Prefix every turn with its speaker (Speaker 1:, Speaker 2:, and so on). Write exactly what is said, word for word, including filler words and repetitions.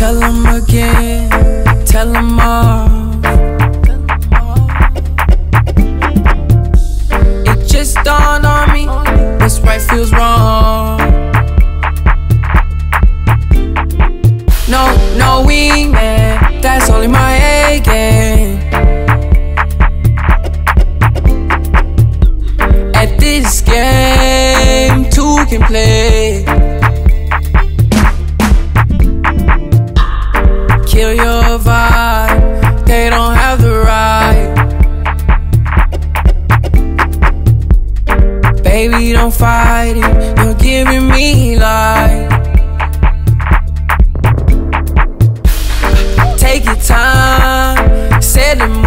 Speaker 1: Tell them again, tell them all. It just dawned on me, what's right feels wrong. No, no wingman, that's only my A game. At this game, two can play. Kill your vibe, they don't have the right. Baby, don't fight it, you're giving me life. Take your time, set the mood.